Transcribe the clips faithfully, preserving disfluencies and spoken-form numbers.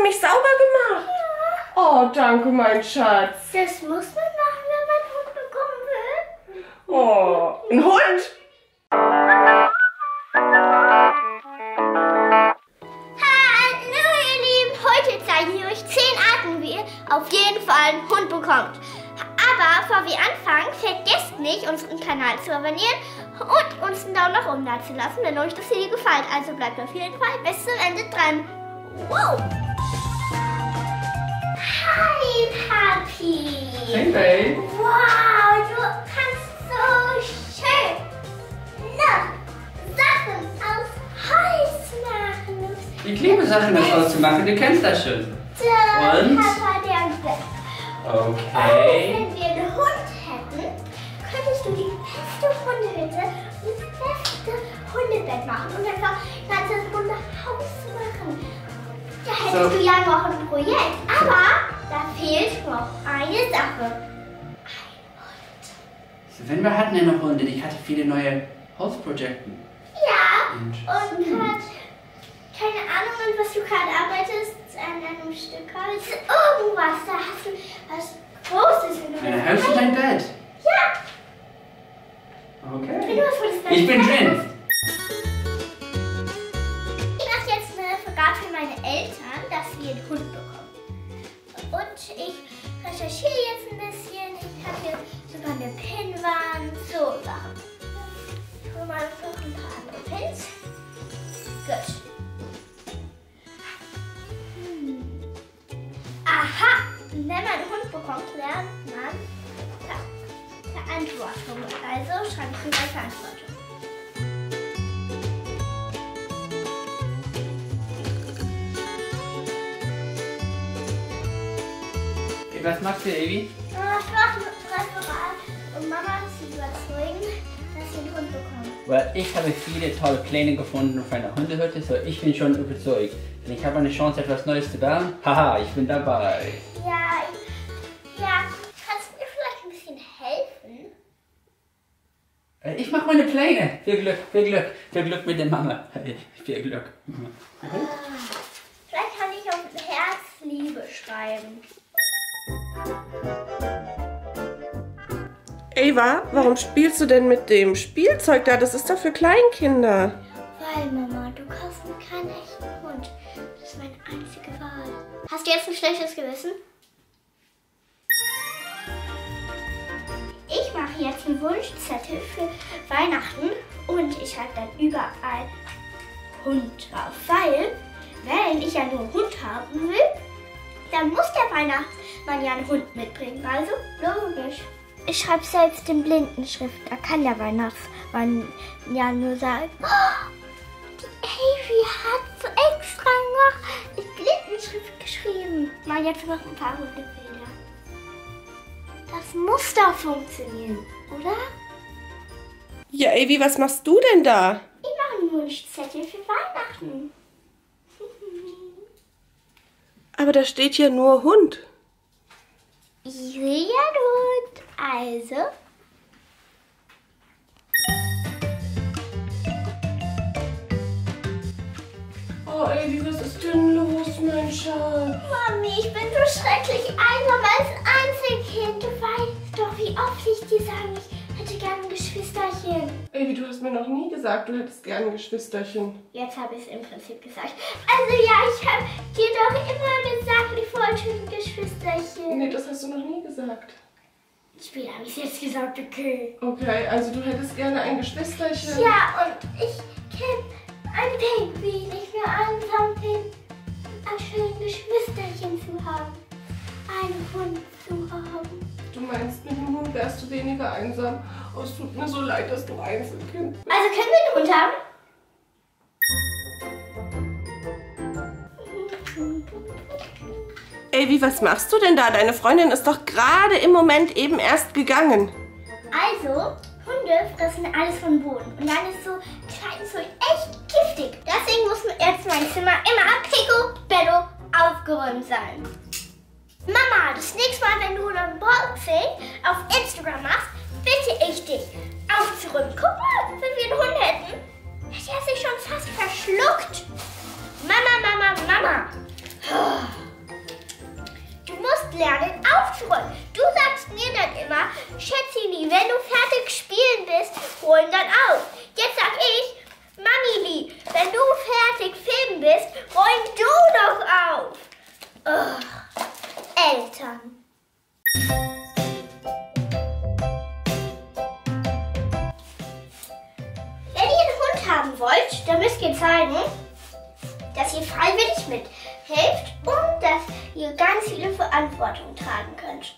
mich sauber gemacht? Ja. Oh, danke, mein Schatz. Das muss man machen, wenn man einen Hund bekommen will. Oh, ein Hund? Hallo ihr Lieben, heute zeigen wir euch zehn Arten, wie ihr auf jeden Fall einen Hund bekommt. Aber bevor wir anfangen, vergesst nicht, unseren Kanal zu abonnieren und uns einen Daumen nach oben da zu lassen, wenn euch das Video gefällt. Also bleibt auf jeden Fall bis zum Ende dran. Wow! Hi, Papi! Hey, Babe. Wow, du kannst so schön na, Sachen aus Holz machen. Ich liebe Sachen aus Holz zu machen, du kennst das schon. Der Und? Papa, der Bett. Okay. Und wenn wir einen Hund hätten, könntest du die beste Hundehütte und das beste Hundebett machen und einfach ein ganzes Hundehaus machen. Da hättest So. du ja noch ein Projekt, aber da fehlt noch eine Sache. Ein Hund. So, wenn wir hatten ja noch Hunde, ich hatte viele neue Holzprojekte. Ja, und Interessant. gerade, keine Ahnung, an was du gerade arbeitest, an einem Stück Holz. Irgendwas, da hast du was Großes. Wenn du Ein das Haus und ein Bett. Ja, wenn Okay. du was von das Ich bin Bett drin. hast. Ich mache jetzt eine Vergabe für meine Eltern, dass wir einen Hund bekommen. Und ich recherchiere jetzt ein bisschen. Ich habe hier sogar eine Pinnwand, so Sachen. Ich hole mal noch ein paar andere Pins. Gut. Hm. Aha! Wenn man einen Hund bekommt, lernt man Ver Verantwortung. Also schreibe ich mir mal Verantwortung. Hey, was machst du, Evi? Ich mache ein Referat, um Mama zu überzeugen, dass sie einen Hund bekommen. Weil ich habe viele tolle Pläne gefunden für eine Hundehütte, so ich bin schon überzeugt. Wenn ich habe eine Chance, etwas Neues zu bauen, haha, ich bin dabei. Ja, ich, ja, kannst du mir vielleicht ein bisschen helfen? Äh, Ich mache meine Pläne. Viel Glück, viel Glück, viel Glück mit der Mama. Hey, viel Glück. Vielleicht kann ich auf Herz Liebe schreiben. Eva, warum spielst du denn mit dem Spielzeug da? Das ist doch für Kleinkinder. Weil, Mama, du kaufst mir keinen echten Hund. Das ist meine einzige Wahl. Hast du jetzt ein schlechtes Gewissen? Ich mache jetzt einen Wunschzettel für Weihnachten und ich schreibe dann überall Hund drauf. Weil, wenn ich ja nur einen Hund haben will, dann muss der Weihnachtsmann ja einen Hund mitbringen. Also logisch. Ich schreibe selbst in Blindenschrift. Da kann der Weihnachtsmann ja nur sagen, oh, die Avi hat so extra noch in Blindenschrift geschrieben. Mal jetzt noch ein paar Hundebilder. Das muss doch funktionieren, oder? Ja, Evi, was machst du denn da? Ich mache einen Wunschzettel für Weihnachten. Aber da steht ja nur Hund. Ich will ja Hund. Also. Oh, Evi, was ist denn los, mein Schatz? Mami, ich bin so schrecklich einsam als Einzelkind. Du weißt doch, wie oft ich dir sage, ich hätte gerne ein Geschwisterchen. Evi, du hast mir noch nie gesagt, du hättest gern ein Geschwisterchen. Jetzt habe ich es im Prinzip gesagt. Also ja, ich habe dir doch immer gesagt, ich wollte ein Geschwisterchen. Nee, das hast du noch nie gesagt. Später habe ich es jetzt gesagt, okay. Okay, also du hättest gerne ein Geschwisterchen. Ja, und ich kenne ein Pinguin. Ich will einsam bin, ein schönes Geschwisterchen zu haben. Einen Hund zu haben. Du meinst, mit dem Hund wärst du weniger einsam. Oh, es tut mir so leid, dass du Einzelkind bist. Also können wir einen Hund haben? Evi, was machst du denn da? Deine Freundin ist doch gerade im Moment eben erst gegangen. Also, Hunde fressen alles vom Boden. Und dann ist so klein, so echt giftig. Deswegen muss jetzt mein Zimmer immer picobello aufgeräumt sein. Mama, das nächste Mal, wenn du ein Unboxing auf Instagram machst, bitte ich dich aufzuräumen. Guck mal, wenn wir einen Hund hätten, hätte er sich schon fast verschluckt. Mama, Mama, Mama. lernen aufzuräumen. Du sagst mir dann immer, Schätzchen, wenn du fertig spielen bist, räum dann auf. Jetzt sag ich, Mami, wenn du fertig filmen bist, räum du doch auf. Oh, Eltern. Wenn ihr einen Hund haben wollt, dann müsst ihr zeigen, dass ihr freiwillig mithelft und dass ihr ganz viele Verantwortung tragen könnt.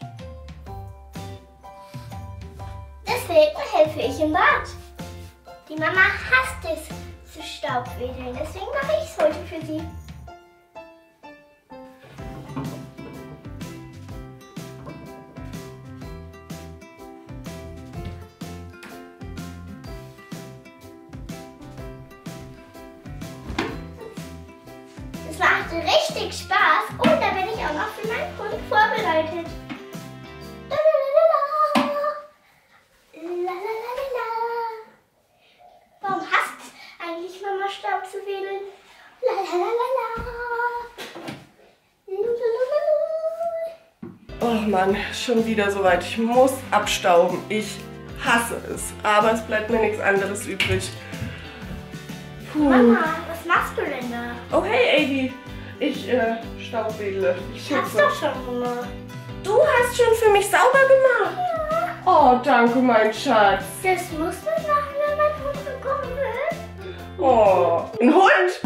Deswegen helfe ich im Bad. Die Mama hasst es zu Staubwedeln, deswegen mache ich es heute für sie. Es macht richtig Spaß und da bin ich auch noch für meinen Hund vorbereitet. Warum hasst eigentlich Mama Staub zu wedeln? Oh Mann, schon wieder soweit. Ich muss abstauben. Ich hasse es. Aber es bleibt mir nichts anderes übrig. Puh. Mama, was machst du denn da? Oh hey, Adi. Ich äh, staubwedle. Ich Ich hab's putze. doch schon gemacht. Du hast schon für mich sauber gemacht. Ja. Oh, danke, mein Schatz. Das muss man machen, wenn mein Hund gekommen wird. Oh, ein Hund.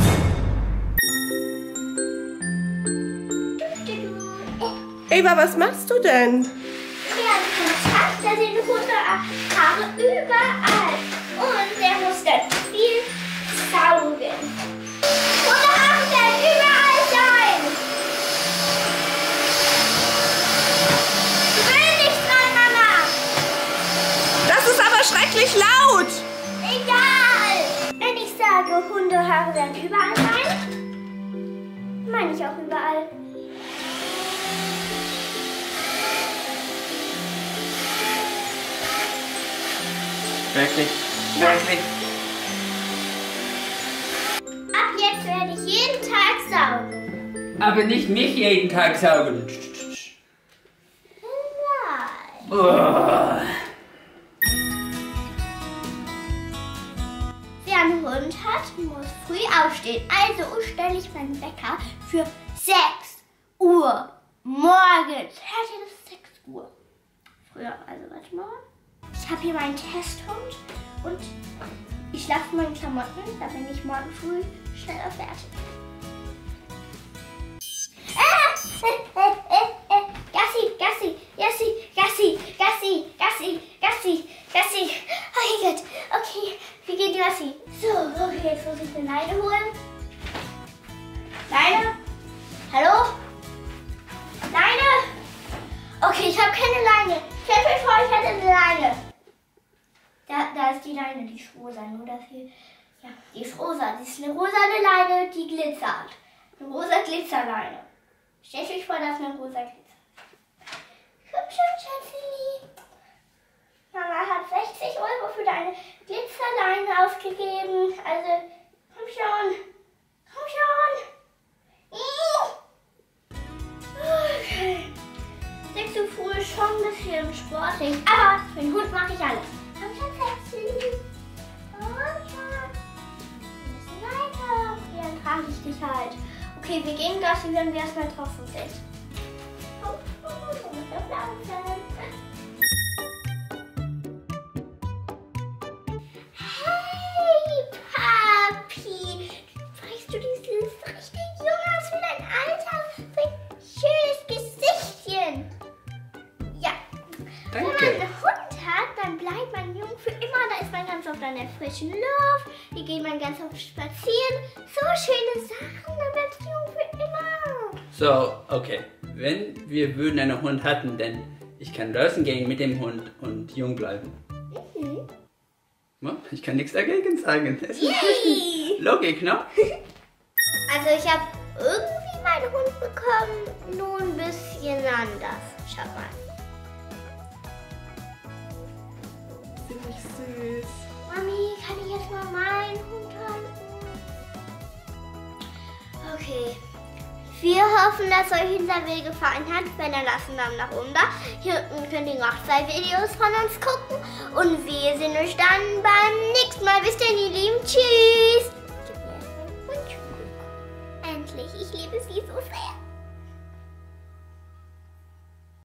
Eva, was machst du denn? Ja, Kontakt, da sind Hundehaare überall. Und der muss dann viel saugen. Hundehaare werden überall sein. Gewöhn dich dran, Mama. Das ist aber schrecklich laut. Egal. Wenn ich sage, Hundehaare werden überall sein, meine ich auch überall. Wirklich? Wirklich? Ab jetzt werde ich jeden Tag saugen. Aber nicht mich jeden Tag saugen. Nein. Oh. Wer einen Hund hat, muss früh aufstehen. Also stelle ich meinen Wecker für sechs Uhr morgens. Hört ihr das? sechs Uhr. Früher, also warte mal. Ich habe hier meinen Testhund und ich lasse meine Klamotten. Da bin ich morgen früh schneller fertig. Ah! Äh, äh, äh, äh. Gassi, Gassi, Gassi, Gassi, Gassi, Gassi, Gassi, Gassi. Oh mein Gott. Okay, wie geht Gassi? So, okay, jetzt muss ich eine Leine holen. Leine? Hallo? Leine? Okay, ich habe keine Leine. Stellt euch vor, ich hätte eine Leine. Da, da ist die Leine, die ist rosa, nur dafür. Ja, die ist rosa. Die ist eine rosane Leine, die glitzert. Eine rosa Glitzerleine. Stellt euch vor, das ist eine rosa Glitzer. Komm schon, Schatzi. Mama hat sechzig Euro für deine Glitzerleine ausgegeben. Also, komm schon. Komm schon. Okay. sechs Uhr früh ist schon ein bisschen sportlich. Aber für den Hund mache ich alles. Komm schon, Schatzi. Komm schon. Wir müssen weiter. Ja, dann trage ich dich halt. Okay, wir gehen Gassi, wenn wir erstmal draußen sind. Komm, du musst auf laufen. Hey, Papi. Weißt du, du siehst richtig jung aus für dein Alter. So ein schönes Gesichtchen. Ja. Wenn man Danke. einen Hund hat, dann bleibt man jung für immer. Da ist man ganz oft an der frischen Luft. Hier geht man ganz oft spazieren. So schöne Sachen, dann bleibst du jung für immer. So, okay. Wenn wir würden einen Hund hatten, dann ich kann draußen gehen mit dem Hund und jung bleiben. Mhm. Ja, ich kann nichts dagegen sagen. Es ist Yay. Logik, ne? Also ich habe irgendwie meinen Hund bekommen, nur ein bisschen anders. Schau mal. Ziemlich süß. Mami, kann ich jetzt mal meinen Hund halten? Okay. Wir hoffen, dass euch unser Video gefallen hat. Wenn ihr lasst einen Daumen nach oben da. Hier unten könnt ihr noch zwei Videos von uns gucken. Und wir sehen euch dann beim nächsten Mal. Bis dann, ihr Lieben. Tschüss. Endlich, ich liebe sie so sehr.